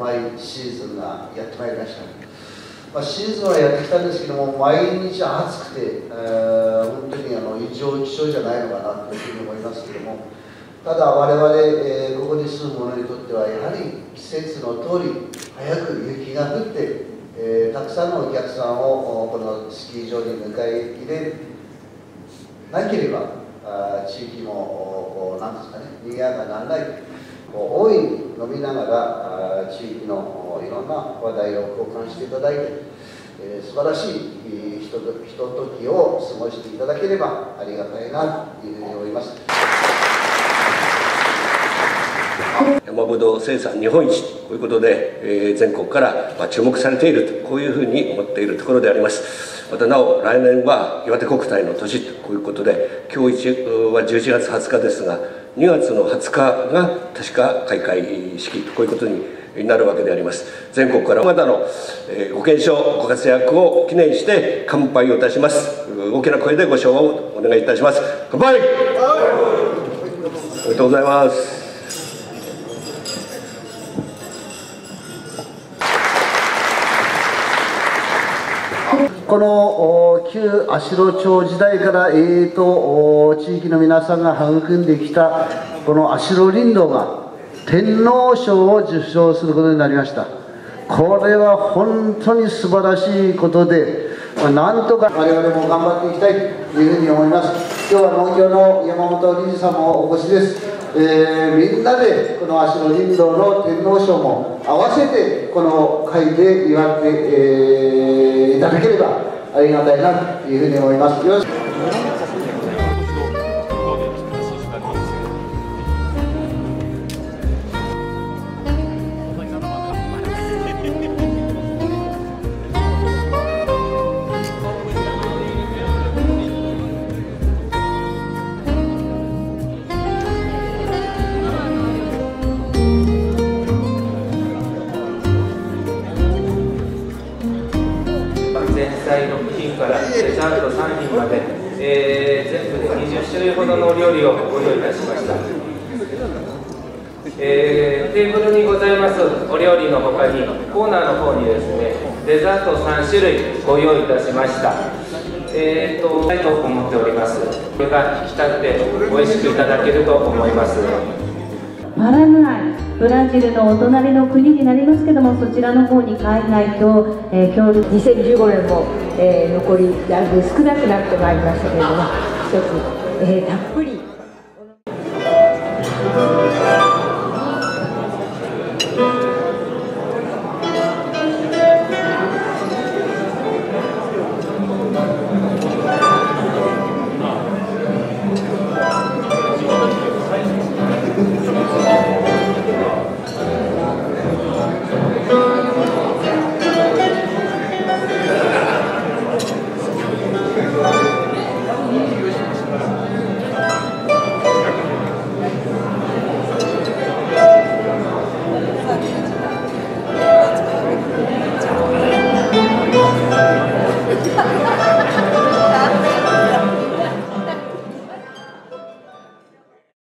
まいシーズンがやってまいりました。シーズンはやってきたんですけども、毎日暑くて、本当に異常気象じゃないのかなというふうに思いますけども、ただ我々、ここに住む者にとってはやはり季節の通り早く雪が降って、たくさんのお客さんをこのスキー場に迎え入れなければ地域も何ですかね、賑やかにならない。大いに飲みながら地域のいろんな話題を交換していただいて、素晴らしいひとときを過ごしていただければありがたいなというふうに思います。 山ぶどう生産日本一ということで、全国から注目されていると、こういうふうに思っているところであります。またなお、来年は岩手国体の年ということで、今日は11月20日ですが、2月の20日が確か開会式と、こういうことになるわけであります。全国からまたのご健勝ご活躍を記念して乾杯をいたします。大きな声でご唱和をお願いいたします。乾杯。おめでとうございます。 この旧足寄町時代から地域の皆さんが育んできたこの足寄林道が天皇賞を受賞することになりました。これは本当に素晴らしいことで、なんとか我々も頑張っていきたいというふうに思います。今日は農協の山本理事さんもお越しです。みんなでこの足寄林道の天皇賞も合わせてこの会で祝っていただければありがたいなというふうに思います。よろしく。 前菜6品からデザート3品まで、全部で20種類ほどのお料理をご用意いたしました。テーブルにございますお料理のほかにコーナーの方にですね、デザート3種類ご用意いたしました。したいと思っております。これが引き立って美味しくいただけると思います。 パラグアイ、ブラジルのお隣の国になりますけども、そちらの方に海外協力2015年も、残りだいぶ少なくなってまいりましたけれども、一つ、たっぷり